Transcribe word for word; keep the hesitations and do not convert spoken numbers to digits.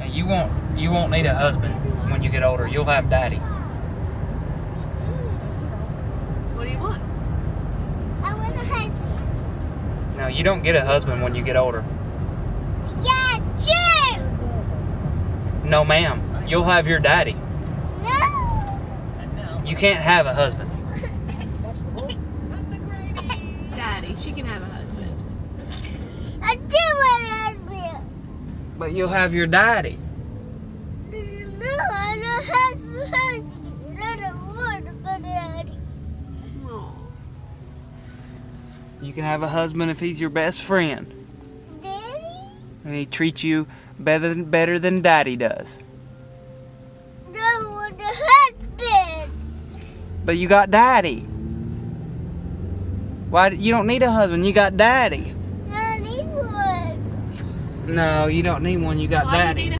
You won't. You won't need a husband when you get older. You'll have daddy. What do you want? I want a husband. No, you don't get a husband when you get older. Yeah, true. No, ma'am. You'll have your daddy. No. You can't have a husband. Daddy, she can have a husband. I do want a husband. But you'll have your daddy. No, I don't have a husband. I don't want a daddy. Aw. You can have a husband if he's your best friend. Daddy? And he treats you better than, better than daddy does. I want a husband. But you got daddy. Why? You don't need a husband. You got daddy. I need one. No, you don't need one. You got Why do you daddy. need a